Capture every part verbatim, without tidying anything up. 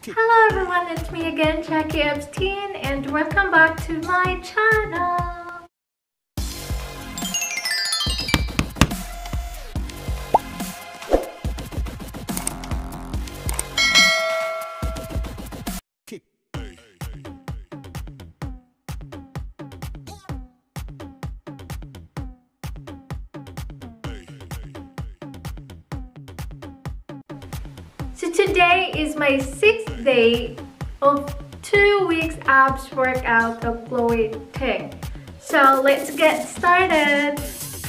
Hello everyone, it's me again, Jackie Epstein, and welcome back to my channel. So today is my sixth day of two weeks abs workout of Chloe Ting. So let's get started.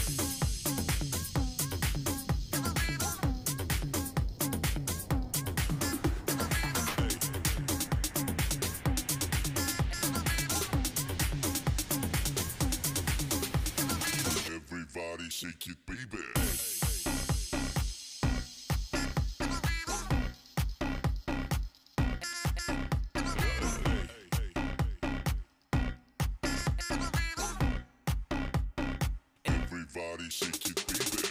Everybody shake it, baby. Everybody shake it, baby.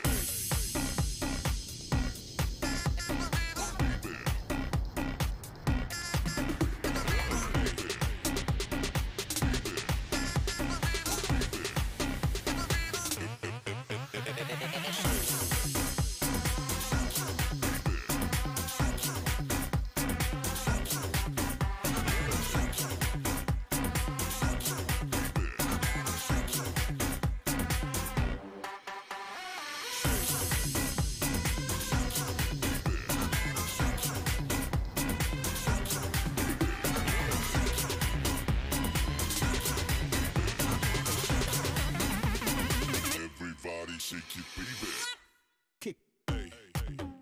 Everybody shake it, baby. Kick. Hey, hey, hey.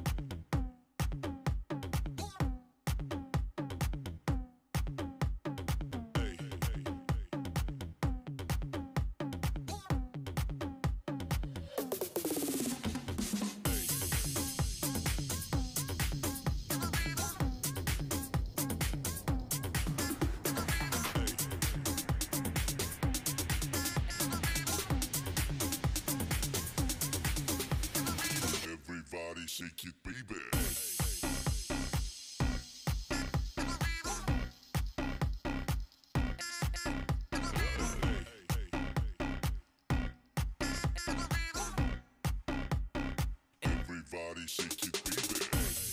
Everybody shake it, baby. Everybody shake it, baby.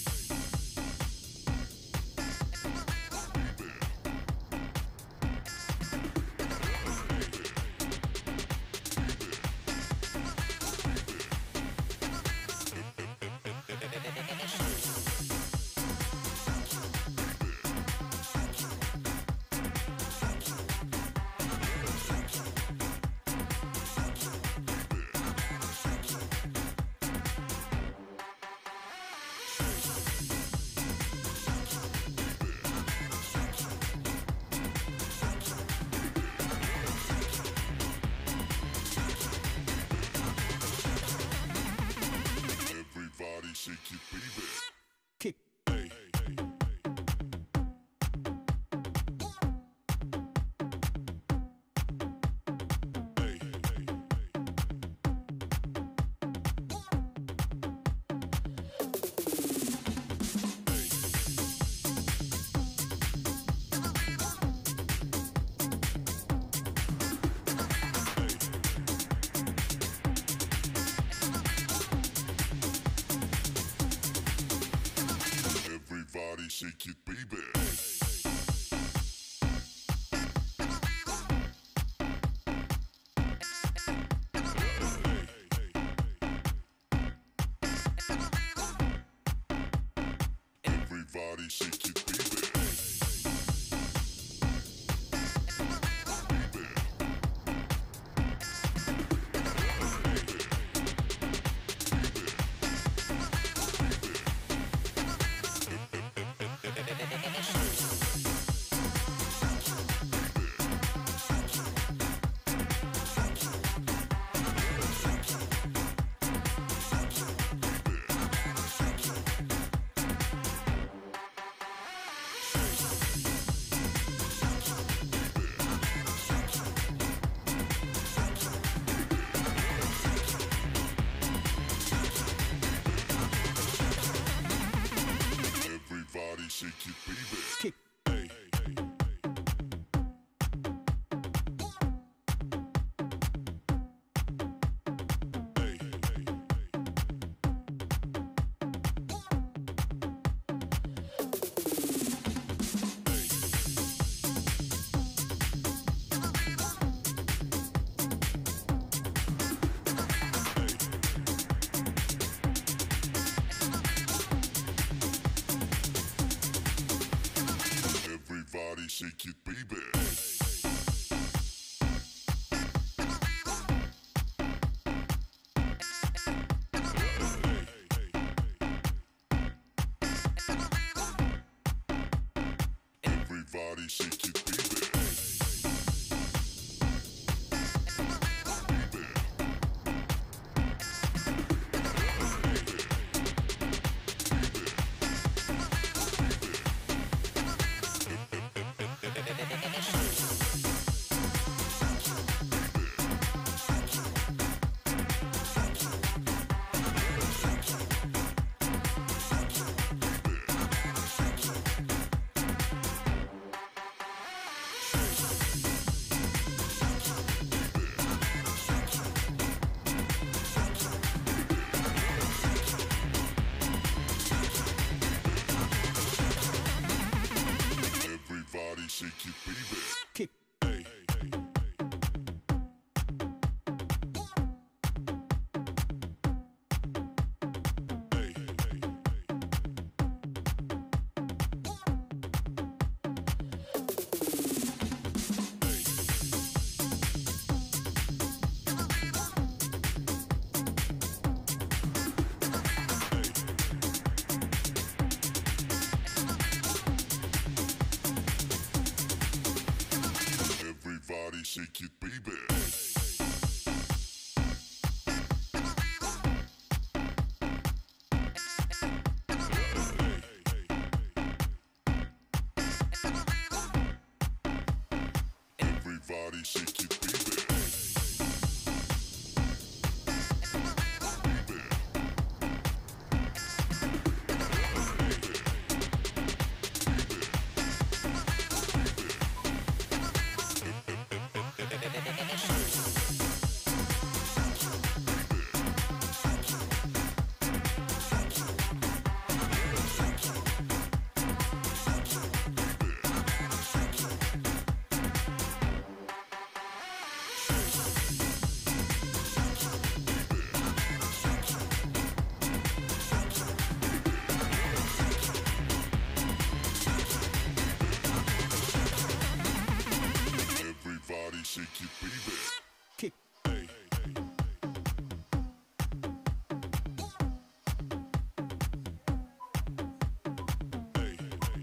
Everybody shake it, baby. Kick. Hey, hey, hey. Everybody shake it, baby. Everybody shake it, baby. it, baby. Kick. Hey, hey, hey. Everybody shake it, baby. Everybody shake it, baby. Everybody shake it, baby. Kick. Hey, hey, hey. Everybody shake it, baby. Everybody shake it, baby. Everybody shake it, baby. Kick. Hey, hey, hey. Hey, hey, hey.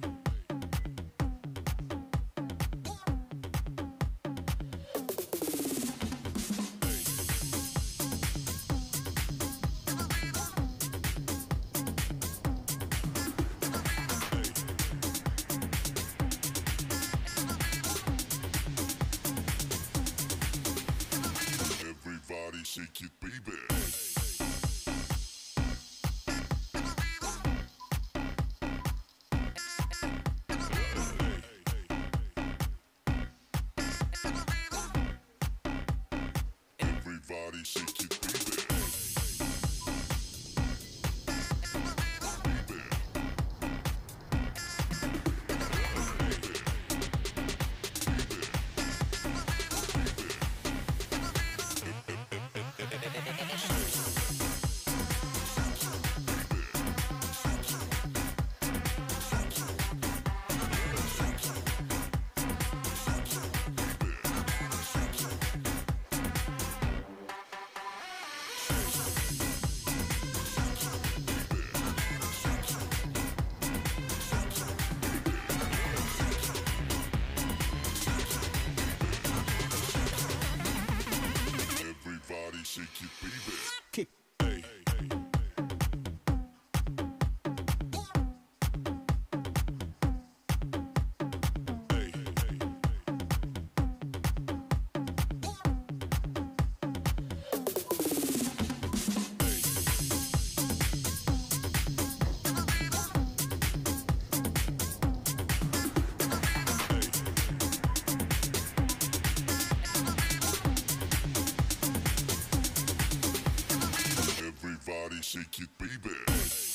Everybody shake it, baby. Everybody shake it, baby. Baby. shake it, baby.